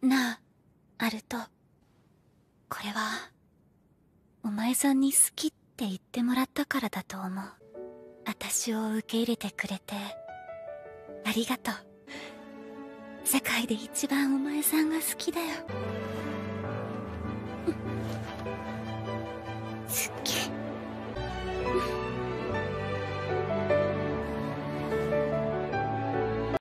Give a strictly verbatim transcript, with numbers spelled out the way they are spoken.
なあ、アルト。これは、お前さんに好きって言ってもらったからだと思う。私を受け入れてくれて、ありがとう。世界で一番お前さんが好きだよ。